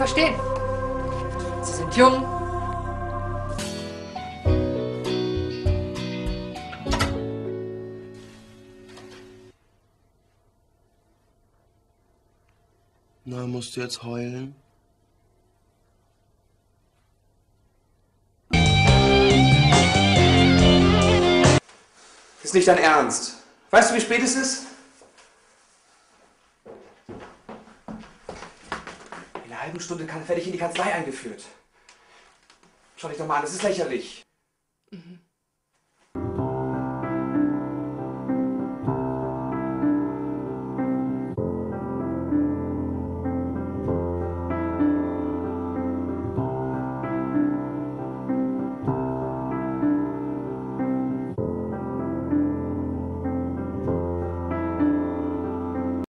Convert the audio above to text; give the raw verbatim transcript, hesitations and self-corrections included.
verstehen. Sie sind jung. Na, musst du jetzt heulen? Ist nicht dein Ernst. Weißt du, wie spät es ist? In einer halben Stunde kann, werde ich in die Kanzlei eingeführt. Schau dich doch mal an, das ist lächerlich. Mhm.